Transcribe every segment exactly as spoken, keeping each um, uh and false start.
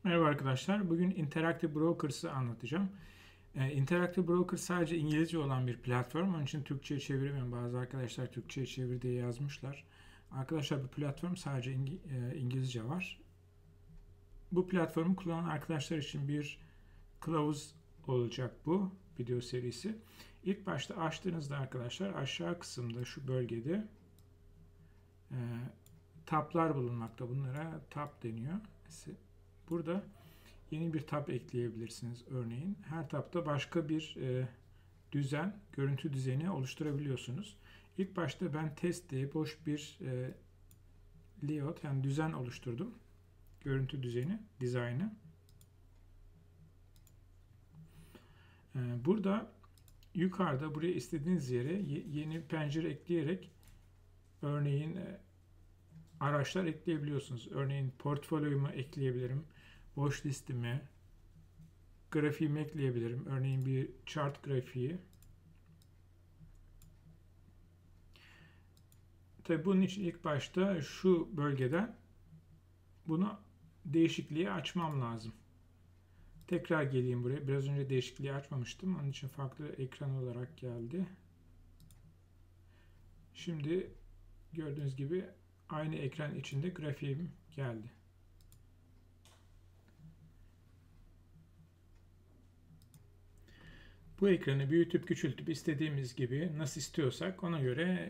Merhaba arkadaşlar. Bugün Interactive Brokers'ı anlatacağım. Ee, Interactive Broker sadece İngilizce olan bir platform. Onun için Türkçe'ye çeviremiyorum. Bazı arkadaşlar Türkçe'ye çevir diye yazmışlar. Arkadaşlar bu platform sadece İngi- e, İngilizce var. Bu platformu kullanan arkadaşlar için bir kılavuz olacak bu video serisi. İlk başta açtığınızda arkadaşlar aşağı kısımda şu bölgede e, tablar bulunmakta. Bunlara tab deniyor. Burada yeni bir tab ekleyebilirsiniz örneğin. Her tabda başka bir e, düzen, görüntü düzeni oluşturabiliyorsunuz. İlk başta ben test diye boş bir e, layout yani düzen oluşturdum. Görüntü düzeni, dizaynı. E, burada yukarıda buraya istediğiniz yere yeni pencere ekleyerek örneğin e, araçlar ekleyebiliyorsunuz. Örneğin portfolyomu ekleyebilirim. Boş listemi, grafiğimi ekleyebilirim. Örneğin bir chart grafiği. Tabii bunun için ilk başta şu bölgeden bunu değişikliği açmam lazım. Tekrar geleyim buraya. Biraz önce değişikliği açmamıştım. Onun için farklı ekran olarak geldi. Şimdi gördüğünüz gibi aynı ekran içinde grafiğim geldi. Bu ekranı büyütüp küçültüp istediğimiz gibi nasıl istiyorsak ona göre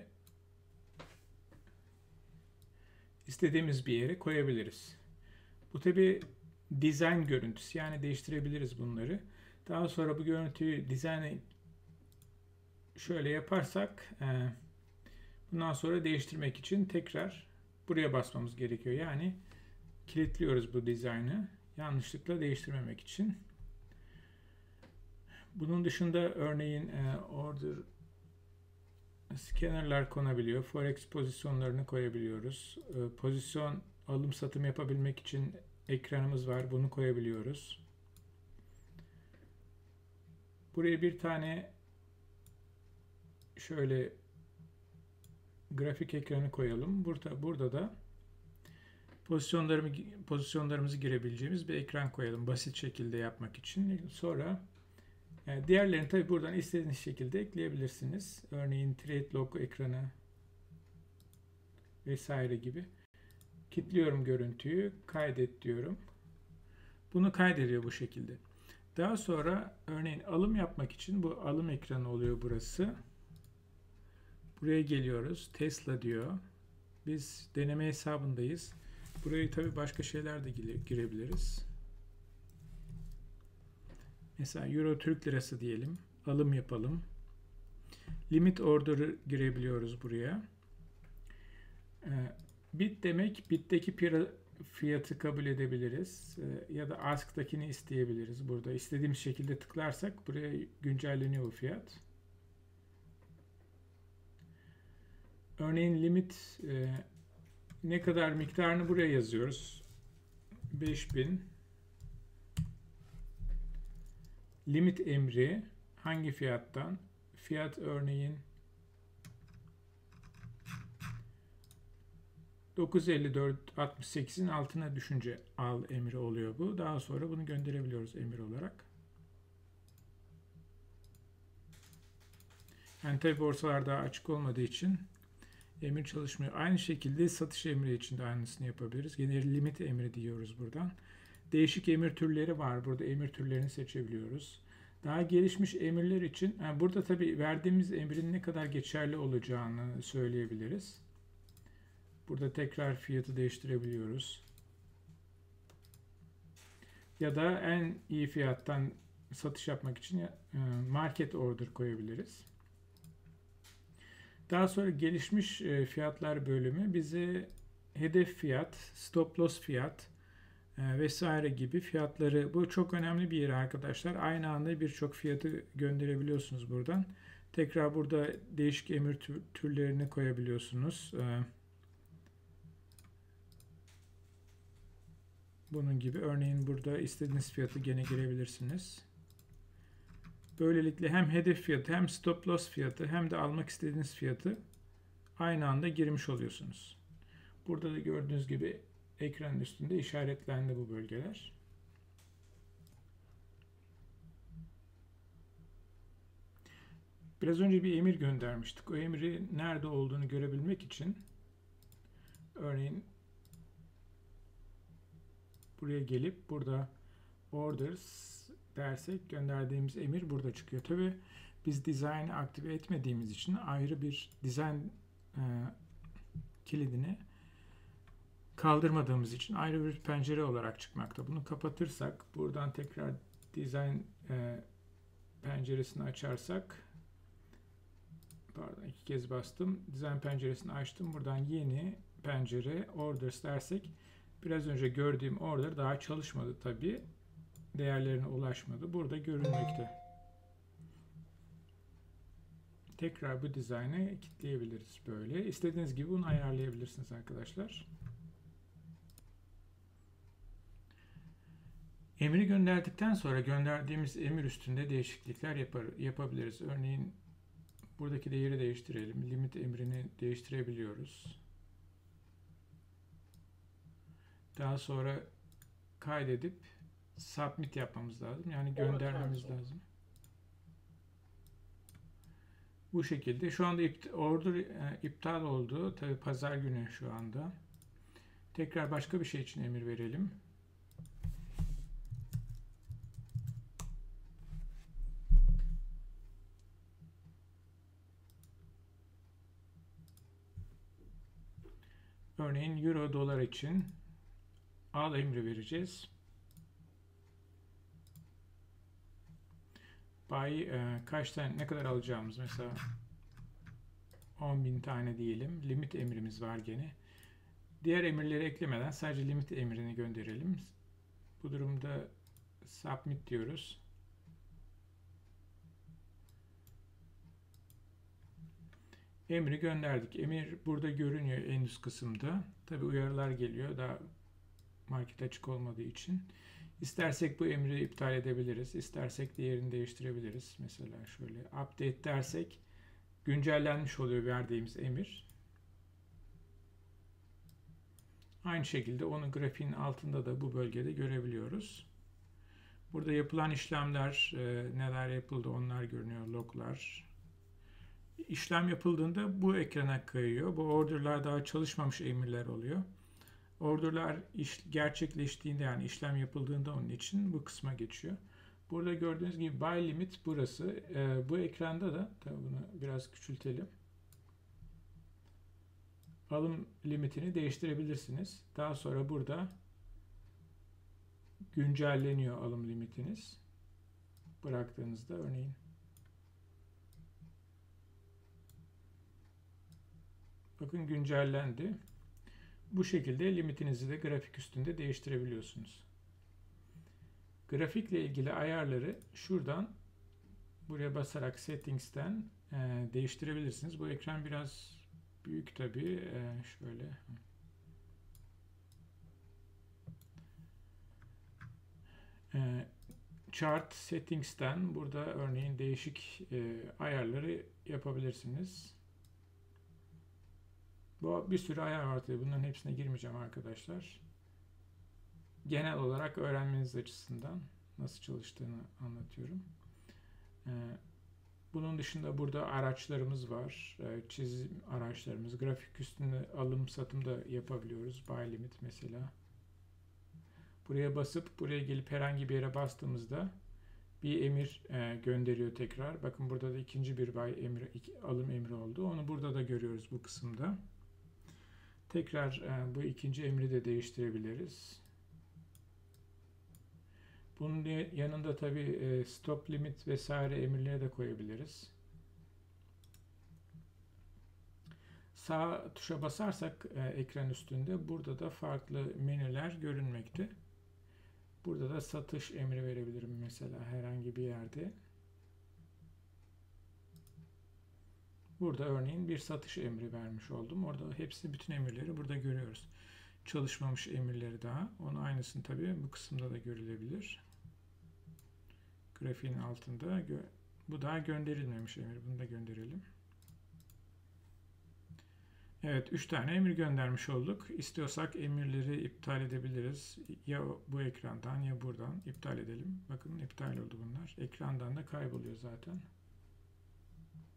istediğimiz bir yere koyabiliriz. Bu tabi dizayn görüntüsü, yani değiştirebiliriz bunları. Daha sonra bu görüntüyü dizayn şöyle yaparsak bundan sonra değiştirmek için tekrar buraya basmamız gerekiyor. Yani kilitliyoruz bu dizaynı yanlışlıkla değiştirmemek için. Bunun dışında örneğin order scanner'lar konabiliyor. Forex pozisyonlarını koyabiliyoruz. Pozisyon alım satım yapabilmek için ekranımız var. Bunu koyabiliyoruz. Buraya bir tane şöyle grafik ekranı koyalım. Burada burada da pozisyonlarımı pozisyonlarımızı girebileceğimiz bir ekran koyalım. Basit şekilde yapmak için. Sonra yani diğerlerini tabi buradan istediğiniz şekilde ekleyebilirsiniz. Örneğin trade log ekranı vesaire gibi. Kilitliyorum görüntüyü. Kaydet diyorum. Bunu kaydediyor bu şekilde. Daha sonra örneğin alım yapmak için bu alım ekranı oluyor burası. Buraya geliyoruz. Tesla diyor. Biz deneme hesabındayız. Buraya tabi başka şeyler de girebiliriz. Mesela Euro Türk Lirası diyelim. Alım yapalım. Limit order'ı girebiliyoruz buraya. Bit demek, bitteki fiyatı kabul edebiliriz. Ya da ask'takini isteyebiliriz. Burada istediğimiz şekilde tıklarsak buraya güncelleniyor bu fiyat. Örneğin limit ne kadar miktarını buraya yazıyoruz. beş bin. Limit emri hangi fiyattan? Fiyat örneğin dokuz yüz elli dört altmış sekizin altına düşünce al emri oluyor bu. Daha sonra bunu gönderebiliyoruz emir olarak. Yani tabi borsalar daha açık olmadığı için emir çalışmıyor. Aynı şekilde satış emri için de aynısını yapabiliriz. Yine limit emri diyoruz buradan. Değişik emir türleri var. Burada emir türlerini seçebiliyoruz. Daha gelişmiş emirler için yani burada tabi verdiğimiz emrin ne kadar geçerli olacağını söyleyebiliriz. Burada tekrar fiyatı değiştirebiliyoruz. Ya da en iyi fiyattan satış yapmak için market order koyabiliriz. Daha sonra gelişmiş fiyatlar bölümü bize hedef fiyat, stop loss fiyat vesaire gibi fiyatları, bu çok önemli bir yer arkadaşlar. Aynı anda birçok fiyatı gönderebiliyorsunuz buradan. Tekrar burada değişik emir türlerini koyabiliyorsunuz. Bunun gibi örneğin burada istediğiniz fiyatı gene girebilirsiniz. Böylelikle hem hedef fiyatı hem stop loss fiyatı hem de almak istediğiniz fiyatı aynı anda girmiş oluyorsunuz. Burada da gördüğünüz gibi ekranın üstünde işaretlendi bu bölgeler. Biraz önce bir emir göndermiştik. O emri nerede olduğunu görebilmek için örneğin buraya gelip burada orders dersek gönderdiğimiz emir burada çıkıyor. Tabi biz design'ı aktive etmediğimiz için ayrı bir design e, kilidini kaldırmadığımız için ayrı bir pencere olarak çıkmakta. Bunu kapatırsak, buradan tekrar design e, penceresini açarsak, pardon iki kez bastım, design penceresini açtım. Buradan yeni pencere orders dersek, biraz önce gördüğüm order daha çalışmadı tabi. Değerlerine ulaşmadı. Burada görünmekte. Tekrar bu dizaynı kilitleyebiliriz böyle. İstediğiniz gibi bunu ayarlayabilirsiniz arkadaşlar. Emri gönderdikten sonra gönderdiğimiz emir üstünde değişiklikler yapar, yapabiliriz. Örneğin buradaki değeri değiştirelim. Limit emrini değiştirebiliyoruz. Daha sonra kaydedip submit yapmamız lazım. Yani göndermemiz evet, lazım. Bu şekilde. Şu anda ipt order e, iptal oldu. Tabi pazar günü şu anda. Tekrar başka bir şey için emir verelim. Örneğin euro dolar için al emri vereceğiz. Buy e, kaç tane, ne kadar alacağımız, mesela on bin tane diyelim. Limit emrimiz var gene. Diğer emirleri eklemeden sadece limit emrini gönderelim. Bu durumda submit diyoruz. Emri gönderdik. Emir burada görünüyor en üst kısımda. Tabi uyarılar geliyor daha market açık olmadığı için. İstersek bu emri iptal edebiliriz. İstersek diğerini değiştirebiliriz. Mesela şöyle update dersek güncellenmiş oluyor verdiğimiz emir. Aynı şekilde onun grafiğin altında da bu bölgede görebiliyoruz. Burada yapılan işlemler, neler yapıldı onlar görünüyor, loglar. İşlem yapıldığında bu ekrana kayıyor. Bu order'lar daha çalışmamış emirler oluyor. Order'lar iş, gerçekleştiğinde, yani işlem yapıldığında onun için bu kısma geçiyor. Burada gördüğünüz gibi buy limit burası. Ee, bu ekranda da, tabii bunu biraz küçültelim. Alım limitini değiştirebilirsiniz. Daha sonra burada güncelleniyor alım limitiniz. Bıraktığınızda örneğin bakın güncellendi. Bu şekilde limitinizi de grafik üstünde değiştirebiliyorsunuz. Grafikle ilgili ayarları şuradan buraya basarak settings'ten e, değiştirebilirsiniz. Bu ekran biraz büyük tabii. E, şöyle. E, chart settings'ten burada örneğin değişik e, ayarları yapabilirsiniz. Bu bir sürü ayar var tabii. Bunların hepsine girmeyeceğim arkadaşlar. Genel olarak öğrenmeniz açısından nasıl çalıştığını anlatıyorum. Bunun dışında burada araçlarımız var. Çizim araçlarımız. Grafik üstünde alım satım da yapabiliyoruz. Buy limit mesela. Buraya basıp buraya gelip herhangi bir yere bastığımızda bir emir gönderiyor tekrar. Bakın burada da ikinci bir buy emri, alım emri oldu. Onu burada da görüyoruz bu kısımda. Tekrar bu ikinci emri de değiştirebiliriz. Bunun yanında tabi stop limit vesaire emirleri de koyabiliriz. Sağ tuşa basarsak ekran üstünde burada da farklı menüler görünmekte. Burada da satış emri verebilirim mesela herhangi bir yerde. Burada örneğin bir satış emri vermiş oldum. Orada hepsi, bütün emirleri burada görüyoruz. Çalışmamış emirleri daha. Onun aynısını tabii bu kısımda da görülebilir. Grafiğin altında. Bu daha gönderilmemiş emir. Bunu da gönderelim. Evet, üç tane emir göndermiş olduk. İstiyorsak emirleri iptal edebiliriz. Ya bu ekrandan ya buradan iptal edelim. Bakın iptal oldu bunlar. Ekrandan da kayboluyor zaten.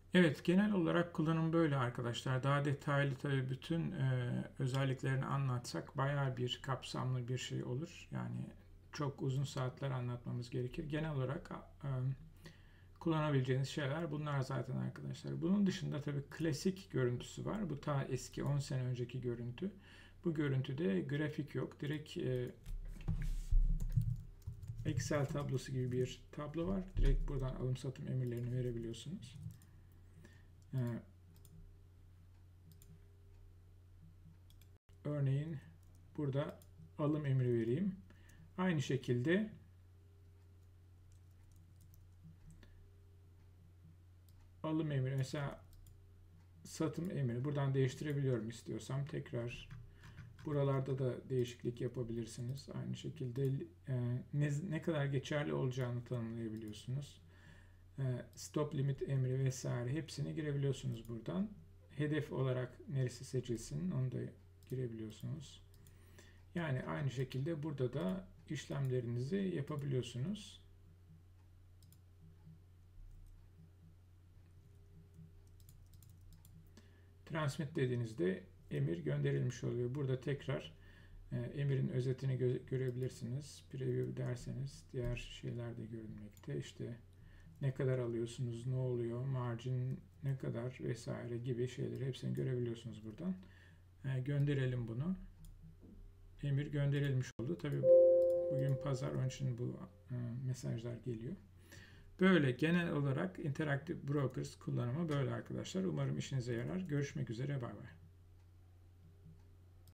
Evet, genel olarak kullanım böyle arkadaşlar. Daha detaylı tabii bütün e, özelliklerini anlatsak bayağı bir kapsamlı bir şey olur. Yani çok uzun saatler anlatmamız gerekir. Genel olarak e, kullanabileceğiniz şeyler bunlar zaten arkadaşlar. Bunun dışında tabii klasik görüntüsü var. Bu ta eski on sene önceki görüntü. Bu görüntüde grafik yok. Direkt e, Excel tablosu gibi bir tablo var. Direkt buradan alım satım emirlerini verebiliyorsunuz. E, örneğin burada alım emri vereyim. Aynı şekilde alım emri, mesela satım emri buradan değiştirebiliyorum istiyorsam. Tekrar buralarda da değişiklik yapabilirsiniz. Aynı şekilde e, ne, ne kadar geçerli olacağını tanımlayabiliyorsunuz. E, stop limit emri vesaire hepsini girebiliyorsunuz buradan. Hedef olarak neresi seçilsin onu da girebiliyorsunuz. Yani aynı şekilde burada da işlemlerinizi yapabiliyorsunuz. Transmit dediğinizde emir gönderilmiş oluyor. Burada tekrar e, emirin özetini gö- görebilirsiniz. Preview derseniz diğer şeyler de görünmekte. İşte ne kadar alıyorsunuz, ne oluyor, margin ne kadar vesaire gibi şeyleri hepsini görebiliyorsunuz buradan. E, gönderelim bunu. Emir gönderilmiş oldu. Tabii bugün pazar, onun için bu e, mesajlar geliyor. Böyle genel olarak Interactive Brokers kullanımı böyle arkadaşlar. Umarım işinize yarar. Görüşmek üzere. Bay bay.